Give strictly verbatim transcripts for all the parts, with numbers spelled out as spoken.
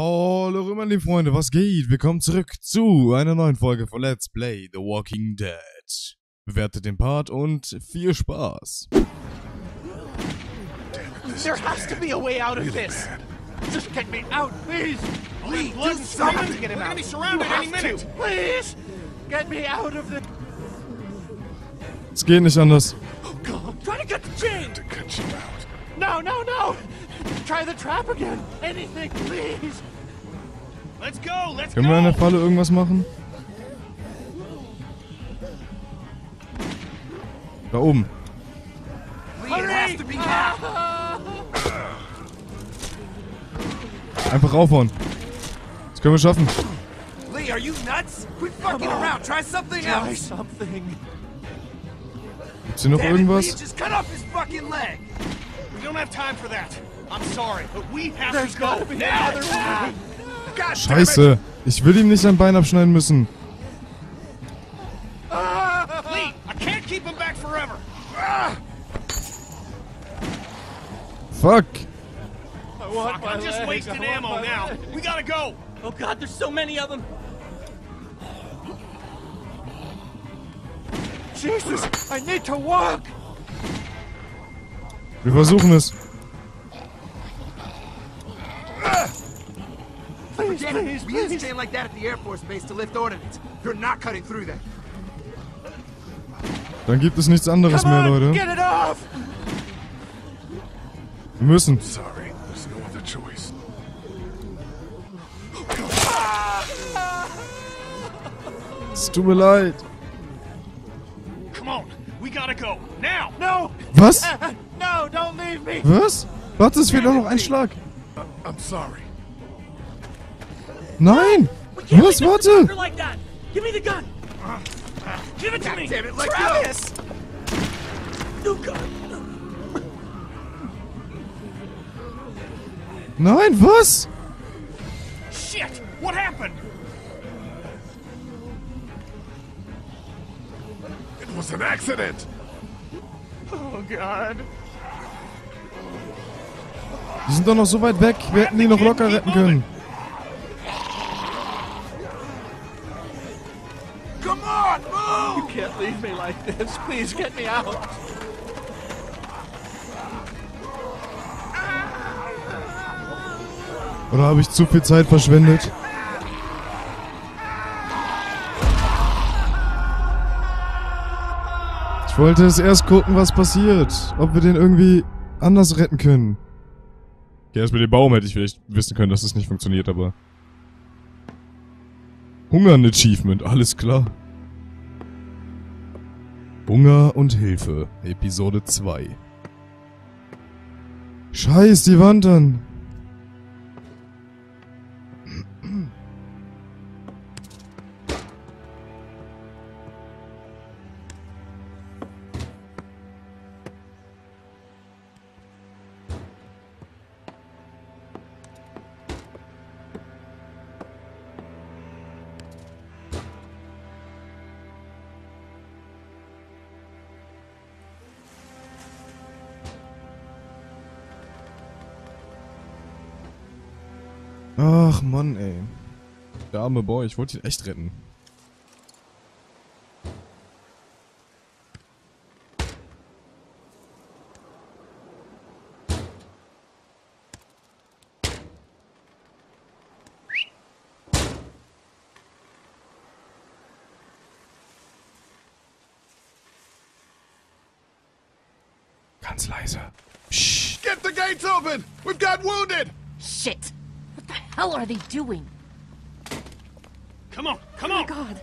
Hallo Römer, liebe Freunde, was geht? Willkommen zurück zu einer neuen Folge von Let's Play The Walking Dead. Bewertet den Part und viel Spaß. There has to be a way out of this. Just get me out, please. Lee, Blood do and screaming something. to get him We're out. gonna be surrounded You any have minute. to. Please, get me out of this. Es geht nicht anders. Oh God, try to get the chain. To cut you out. No, no, no. Try the trap again. Anything, please. Let's go, let's Können wir in der go. Falle irgendwas machen? Da oben. Lee, it has to be now. Einfach raufhauen. Das können wir schaffen. Lee, are you nuts? Quit fucking Come on. around. Try something Try else. something. Gibt's hier noch Damn it, Lee, irgendwas? just cut off his fucking leg. We don't have time for that. I'm sorry, but we have There's to go gotta be now. another way. God damn it. Scheiße. Ich will ihm nicht sein Bein abschneiden müssen. Lee, I can't keep him back forever. Ah, Fuck. I want fuck, my I'm just leg. wasting I want ammo my now. leg. We gotta go. Oh God, there's so many of them. Jesus, I need to walk. Wir versuchen es. Please, Damn please, it. We used a please. chain like that at the Air Force Base to lift ordnance. You're not cutting through that. Dann gibt es nichts anderes Come mehr, on, Leute. get it off. Wir müssen. Sorry, there's no other choice. Es tut mir leid. Come on, we gotta go now. No, Was? no, don't leave me. Was? Warte, es fehlt auch noch ein Schlag. I'm sorry. Nein! Can't Was? leave Mister Warte! Tucker like that. Give me the gun. Give it to God me. damn it, let Travis. Oh God. Nein, was? Shit, what happened? It was an accident. Oh God. Die sind doch noch so weit weg. Wir hätten die noch locker retten können. Come on, move! You can't leave me like this. Please get me out. Oder habe ich zu viel Zeit verschwendet? Ich wollte es erst gucken, was passiert. Ob wir den irgendwie anders retten können. Ja, erst mit dem Baum hätte ich vielleicht wissen können, dass es nicht funktioniert, aber... Hunger-Achievement, alles klar. Hunger und Hilfe, Episode zwei. Scheiß, die wandern. Ach Mann, ey. Der arme Boy, ich wollte ihn echt retten. Ganz leise. Psst. Get the gates open! We've got wounded! Shit! What the hell are they doing? Come on, come Oh on. God.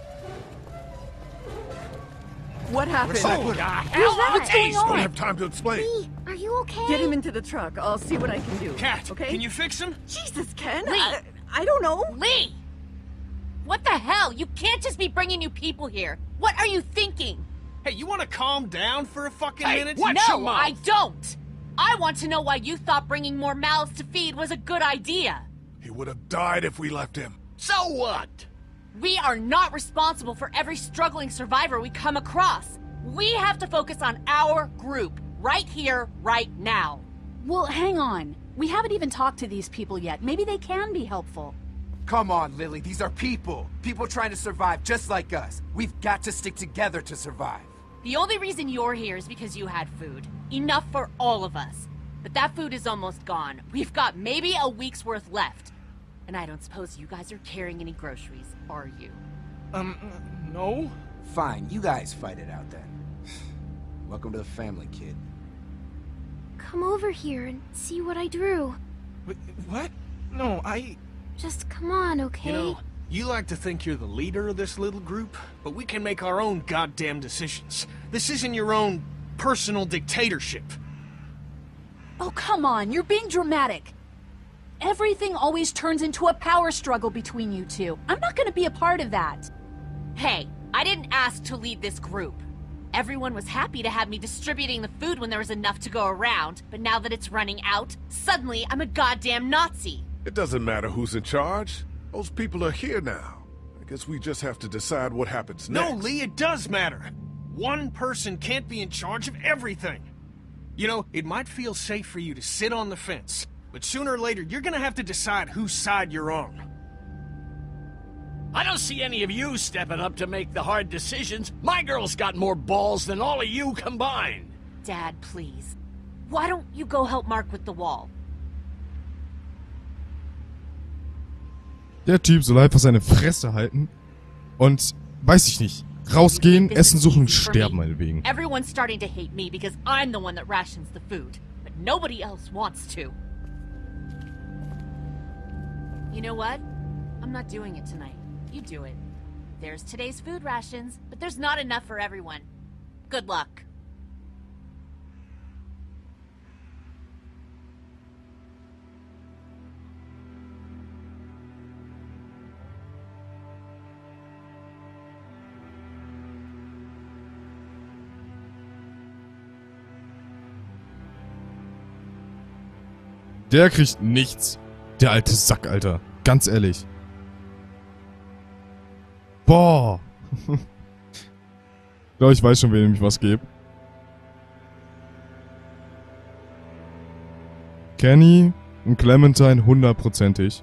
What happened? Oh, God. Hell, what's going Don't on? have time to explain. Lee, are you okay? Get him into the truck. I'll see what I can do. Cat, okay? can you fix him? Jesus, Ken. Lee. I, I don't know. Lee! What the hell? You can't just be bringing new people here. What are you thinking? Hey, you wanna calm down for a fucking Hey, minute? what? no, your mouth. I don't! I want to know why you thought bringing more mouths to feed was a good idea. He would have died if we left him. So what? We are not responsible for every struggling survivor we come across. We have to focus on our group, right here, right now. Well, hang on. We haven't even talked to these people yet. Maybe they can be helpful. Come on, Lily. These are people. People trying to survive just like us. We've got to stick together to survive. The only reason you're here is because you had food. Enough for all of us. But that food is almost gone. We've got maybe a week's worth left. And I don't suppose you guys are carrying any groceries, are you? Um, no? Fine, you guys fight it out then. Welcome to the family, kid. Come over here and see what I drew. Wait, what? No, I... Just come on, okay? You know, you like to think you're the leader of this little group, but we can make our own goddamn decisions. This isn't your own personal dictatorship. Oh, come on. You're being dramatic. Everything always turns into a power struggle between you two. I'm not gonna be a part of that. Hey, I didn't ask to lead this group. Everyone was happy to have me distributing the food when there was enough to go around, but now that it's running out, suddenly I'm a goddamn Nazi. It doesn't matter who's in charge. Those people are here now. I guess we just have to decide what happens next. No, Lee, it does matter. One person can't be in charge of everything. You know, it might feel safe for you to sit on the fence, but sooner or later, you're gonna have to decide whose side you're on. I don't see any of you stepping up to make the hard decisions. My girl's got more balls than all of you combined. Dad, please. Why don't you go help Mark with the wall? Der Typ soll einfach seine Fresse halten und, weiß ich nicht, rausgehen, Essen suchen, sterben meinetwegen. Everyone's starting to hate me because I'm the one that rations the food, but nobody else wants to. You know what? I'm not doing it tonight. You do it. There's today's food rations, but there's not enough for everyone. Good luck. Der kriegt nichts. Der alte Sack, Alter. Ganz ehrlich. Boah. Ich glaube, ich weiß schon, wem ich was gebe. Kenny und Clementine hundertprozentig.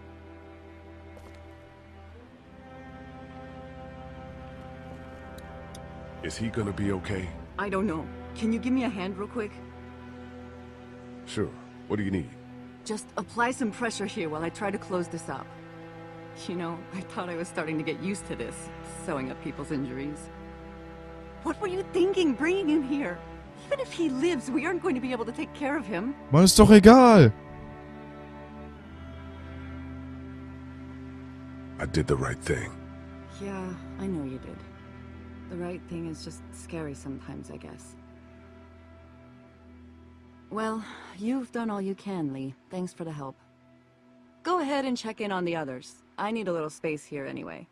Is he gonna be okay? I don't know. Can you give me a hand real quick? Sure. What do you need? Just apply some pressure here while I try to close this up. You know, I thought I was starting to get used to this, sewing up people's injuries. What were you thinking, bringing him here? Even if he lives, we aren't going to be able to take care of him. Mann, ist doch egal. I did the right thing. Yeah, I know you did. The right thing is just scary sometimes, I guess. Well, you've done all you can, Lee. Thanks for the help. Go ahead and check in on the others. I need a little space here anyway.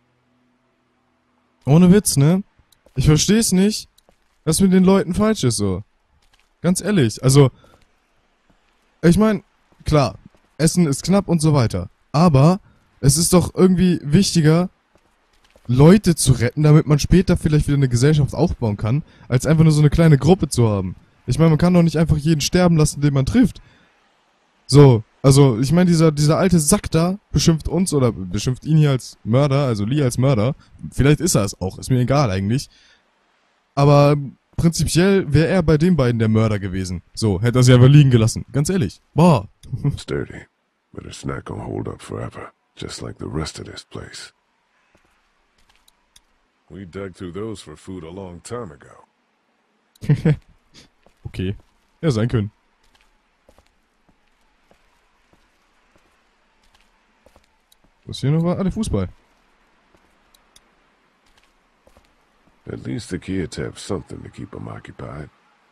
Ohne Witz, ne? Ich versteh's nicht, was mit den Leuten falsch ist, so. Ganz ehrlich, also... Ich mein, klar, Essen ist knapp und so weiter. Aber es ist doch irgendwie wichtiger, Leute zu retten, damit man später vielleicht wieder eine Gesellschaft aufbauen kann, als einfach nur so eine kleine Gruppe zu haben. Ich meine, man kann doch nicht einfach jeden sterben lassen, den man trifft. So, also, ich meine, dieser, dieser alte Sack da beschimpft uns oder beschimpft ihn hier als Mörder, also Lee als Mörder. Vielleicht ist er es auch, ist mir egal eigentlich. Aber prinzipiell wäre er bei den beiden der Mörder gewesen. So, hätte er sie einfach liegen gelassen. Ganz ehrlich. Boah. Sturdy, but it's not gonna hold up forever, just like the rest of this place. We dug through those for food a long time ago. Okay. Ja, sein können. Was hier noch war? Ah, der Fußball. At least the kids have something to keep them occupied.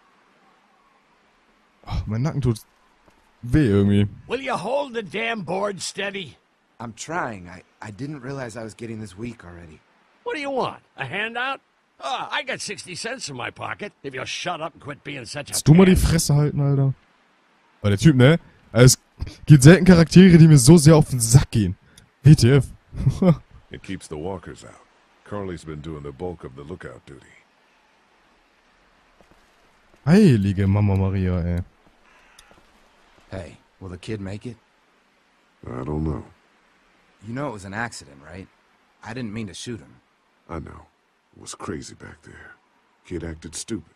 Oh, mein Nacken tut weh irgendwie. Will you hold the damn board steady? I'm trying. I, I didn't realize I was getting this weak already. What do you want? A handout? Oh, I got sixty cents in my pocket. If you'll shut up and quit being such a... Kannst du mal die Fresse halten, Alter? Aber der Typ, ne? Es gibt selten Charaktere, die mir so sehr auf den Sack gehen. W T F. It keeps the walkers out. Carly's been doing the bulk of the lookout duty. Heilige Mama Maria, ey. Hey, will the kid make it? I don't know. You know it was an accident, right? I didn't mean to shoot him. I know. It was crazy back there. Kid acted stupid.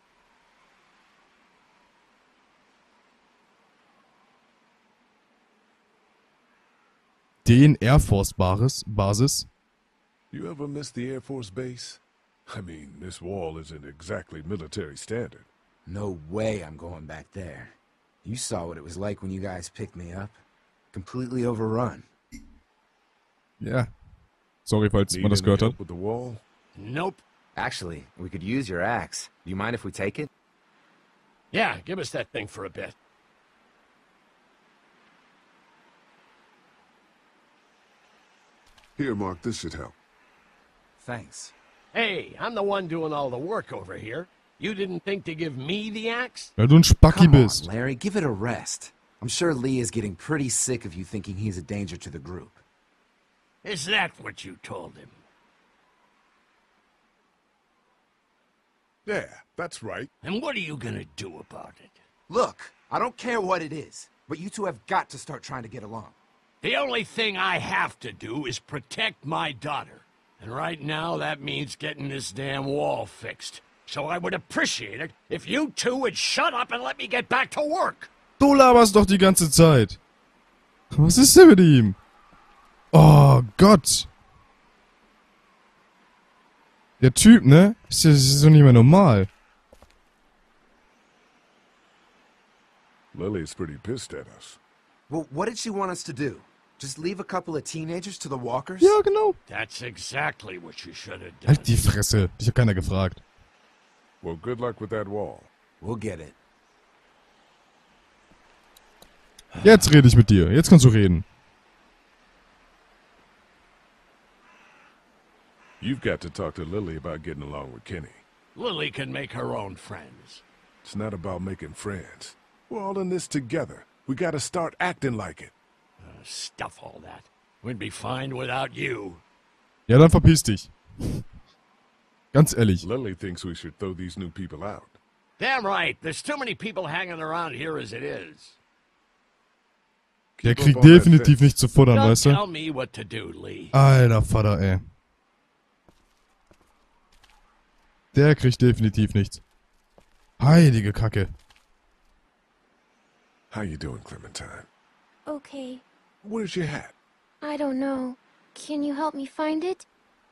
Den Air Force Basis. Basis. You ever miss the Air Force Base? I mean, this wall isn't exactly military standard. No way I'm going back there. You saw what it was like when you guys picked me up. Completely overrun. Ja. Sorry, falls Need man das any gehört hat. help with the wall? Nope. Actually, we could use your axe. Do you mind if we take it? Yeah, give us that thing for a bit. Here, Mark, this should help. Thanks. Hey, I'm the one doing all the work over here. You didn't think to give me the axe? Weil du ein Spacki Come on, bist. Larry, give it a rest. I'm sure Lee is getting pretty sick of you thinking he's a danger to the group. Is that what you told him? Yeah, that's right. And what are you gonna do about it? Look, I don't care what it is, but you two have got to start trying to get along. The only thing I have to do is protect my daughter. And right now, that means getting this damn wall fixed. So I would appreciate it if you two would shut up and let me get back to work. Du laberst doch die ganze Zeit. Was ist denn mit ihm? Oh Gott. Der Typ, ne? Das ist doch nicht mehr normal. Lily's pretty pissed at us. Well, what did she want us to do? Just leave a couple of teenagers to the walkers? Ja, genau. That's exactly what you should have done. Halt die Fresse. Dich hat keiner gefragt. Well, good luck with that wall. We'll get it. Jetzt rede ich mit dir. Jetzt kannst du reden. You've got to talk to Lily about getting along with Kenny. Lily can make her own friends. It's not about making friends. We're all in this together. We gotta start acting like it. Uh, stuff all that. We'd be fine without you. Ja, dann verpiss dich. Ganz ehrlich. Lily thinks we should throw these new people out. Damn right. There's too many people hanging around here as it is. Der Keep kriegt up on that definitiv fence. nicht zu futtern, Don't weißt du? tell me what to do, Lee. Alter Vater, ey. Der kriegt definitiv nichts. Heilige Kacke. How you doing, Clementine? Okay. Where's your hat? I don't know. Can you help me find it?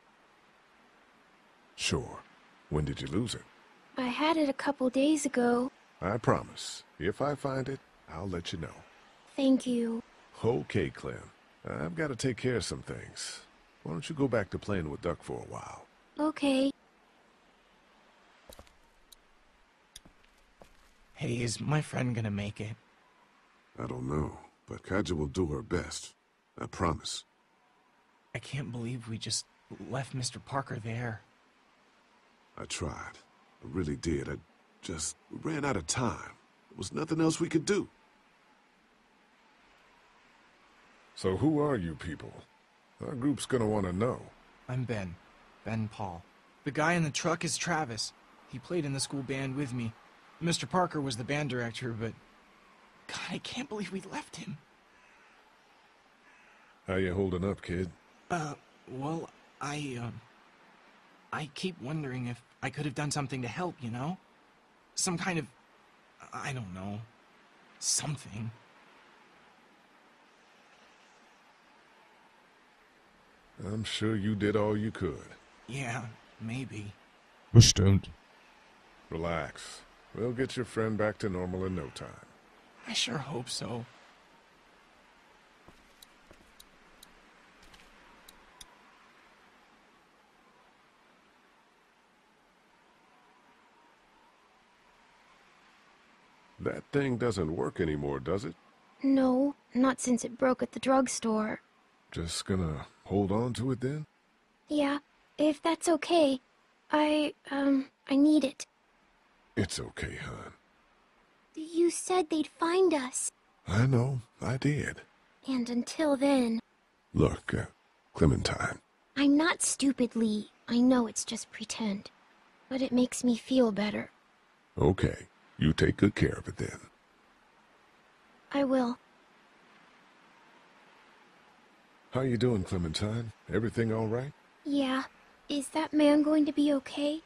Sure. When did you lose it? I had it a couple days ago. I promise. If I find it, I'll let you know. Thank you. Okay, Clem. I've got to take care of some things. Why don't you go back to playing with Duck for a while? Okay. Hey, is my friend gonna make it? I don't know, but Kaja will do her best. I promise. I can't believe we just left Mister Parker there. I tried. I really did. I just ran out of time. There was nothing else we could do. So who are you people? Our group's gonna want to know. I'm Ben. Ben Paul. The guy in the truck is Travis. He played in the school band with me. Mister Parker was the band director, but... God, I can't believe we left him. How you holding up, kid? Uh, well, I, um... I keep wondering if I could have done something to help, you know? Some kind of... I don't know. Something. I'm sure you did all you could. Yeah, maybe. Bestimmt. Relax. We'll get your friend back to normal in no time. I sure hope so. That thing doesn't work anymore, does it? No, not since it broke at the drugstore. Just gonna hold on to it then? Yeah, if that's okay. I, um, I need it. It's okay, hon. You said they'd find us. I know, I did. And until then... Look, uh, Clementine. I'm not stupid, Lee. I know it's just pretend. But it makes me feel better. Okay, you take good care of it then. I will. How you doing, Clementine? Everything all right? Yeah. Is that man going to be okay?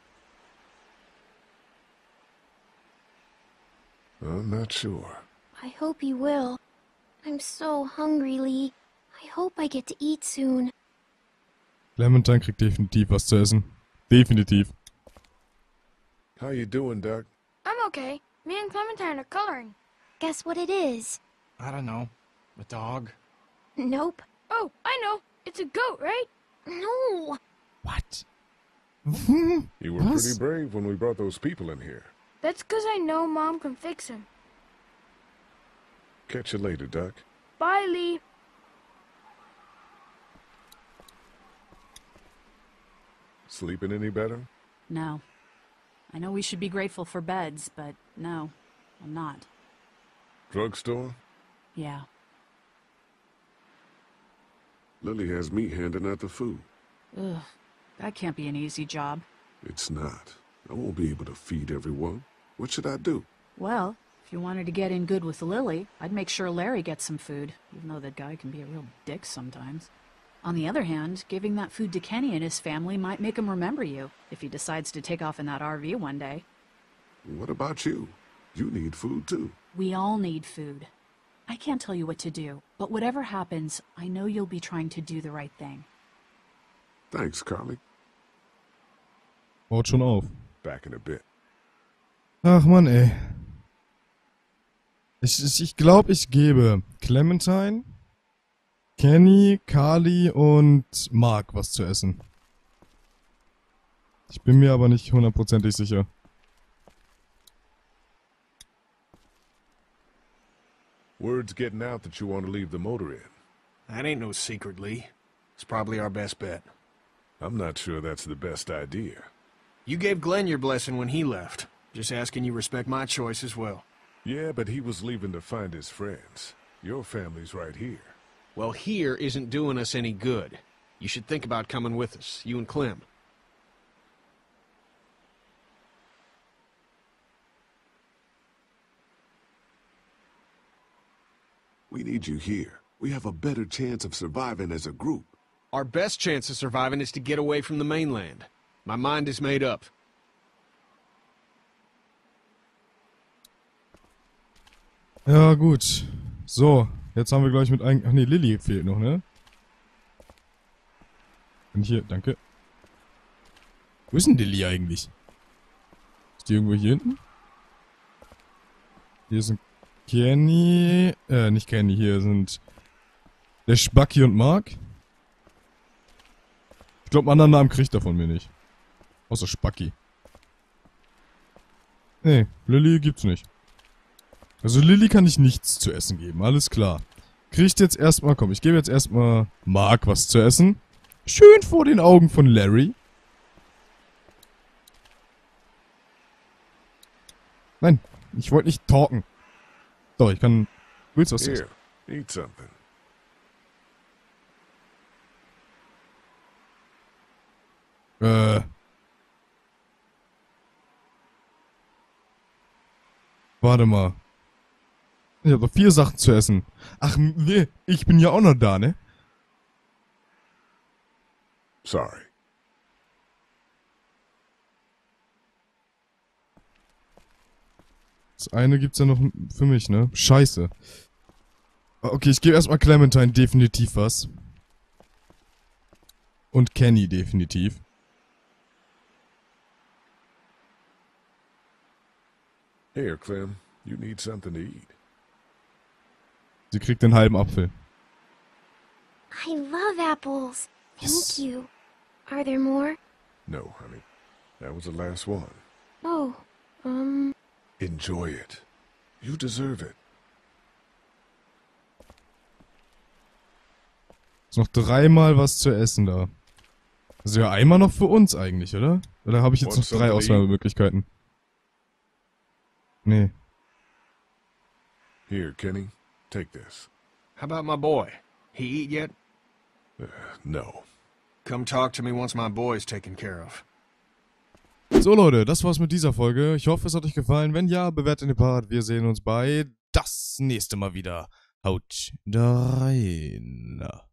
I'm not sure. I hope he will. I'm so hungry, Lee. I hope I get to eat soon. Clementine kriegt definitiv was zu essen. Definitiv. How you doing, Doc? I'm okay. Me and Clementine are coloring. Guess what it is? I don't know. A dog? Nope. Oh, I know. It's a goat, right? No. What? You were Was? pretty brave when we brought those people in here. That's because I know Mom can fix him. Catch you later, Doc. Bye, Lee. Sleeping any better? No. I know we should be grateful for beds, but no, I'm not. Drugstore? Yeah. Lily has me handing out the food. Ugh. That can't be an easy job. It's not. I won't be able to feed everyone. What should I do? Well, if you wanted to get in good with Lily, I'd make sure Larry gets some food, even though that guy can be a real dick sometimes. On the other hand, giving that food to Kenny and his family might make him remember you, if he decides to take off in that R V one day. What about you? You need food, too. We all need food. I can't tell you what to do, but whatever happens, I know you'll be trying to do the right thing. Thanks, Carly. Baut schon auf. Back in a bit. Ach Mann, ey. Ich, ich, ich glaube, ich gebe Clementine, Kenny, Carly und Mark was zu essen. Ich bin mir aber nicht hundertprozentig sicher. Word's getting out that you want to leave the motor in. That ain't no secret, Lee. It's probably our best bet. I'm not sure that's the best idea. You gave Glenn your blessing when he left. Just asking you respect my choice as well. Yeah, but he was leaving to find his friends. Your family's right here. Well, here isn't doing us any good. You should think about coming with us, you and Clem. We need you here. We have a better chance of surviving as a group. Our best chance of surviving is to get away from the mainland. My mind is made up. Ja, gut. So, jetzt haben wir gleich mit ein... Ach nee, Lily fehlt noch, ne? Und hier, danke. Wo ist denn Lily eigentlich? Ist die irgendwo hier hinten? Hier sind Kenny... Äh, nicht Kenny, hier sind... Der Spacki und Mark. Ich glaube, einen anderen Namen kriegt er von mir nicht. Außer Spacki. Nee, Lily gibt's nicht. Also Lily kann ich nichts zu essen geben, alles klar. Kriegt jetzt erstmal, komm, ich gebe jetzt erstmal Mark was zu essen. Schön vor den Augen von Larry. Nein, ich wollte nicht talken. Doch, ich kann... Willst du was essen? Here, eat something. Äh... Warte mal. Ich habe noch vier Sachen zu essen. Ach, nee, ich bin ja auch noch da, ne? Sorry. Das eine gibt's ja noch für mich, ne? Scheiße. Okay, ich gebe erstmal Clementine definitiv was. Und Kenny definitiv. Here, Clem. You need something to eat. Sie kriegt den halben Apfel. I love apples. Thank Yes. you. Are there more? No, honey. That was the last one. Oh, um... Enjoy it. You deserve it. Ist noch dreimal was zu essen da. Also ja, einmal noch für uns eigentlich, oder? Oder habe ich jetzt noch drei Ausnahmemöglichkeiten? Nee. Here, Kenny. Take this. How about my boy? He eat yet? Uh, no. Come talk to me once my boy's taken care of. So Leute, das war's mit dieser Folge. Ich hoffe, es hat euch gefallen. Wenn ja, bewertet den Part. Wir sehen uns bei das nächste Mal wieder. Haut rein.